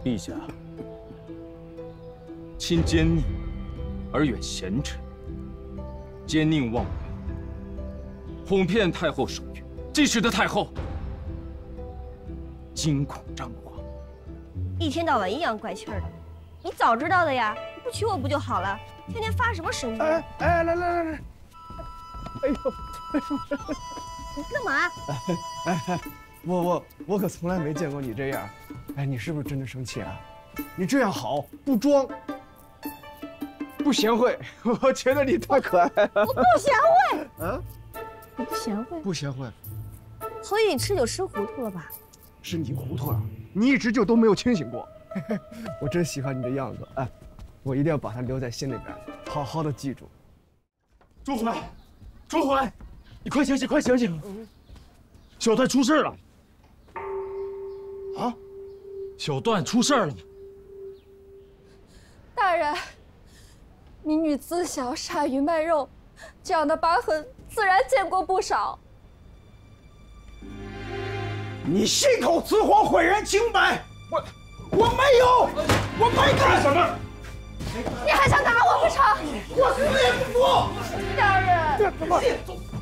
陛下，亲奸佞而远贤臣，奸佞妄为，哄骗太后手谕，既使得太后惊恐张皇。 一天到晚阴阳怪气的，你早知道的呀，你不娶我不就好了？天天发什么神经？ 来，哎呦， 你干嘛？ 我可从来没见过你这样。哎，你是不是真的生气啊？你这样好，不装，不贤惠。我觉得你太可爱了。 我不贤惠。 啊？ 你不贤惠？ 不贤惠。 所以你吃酒吃糊涂了吧？ 是你糊涂了，你一直就都没有清醒过。我真喜欢你的样子，哎，我一定要把它留在心里边，好好的记住。 朱怀，朱怀，你快醒醒，快醒醒！小段出事了！啊，小段出事了！ 大人，民女自小杀鱼卖肉，这样的疤痕自然见过不少。 你信口雌黄，毁人清白！我没有，我没干什么！ 你还想打我不成？ 我死也不服！ 大人，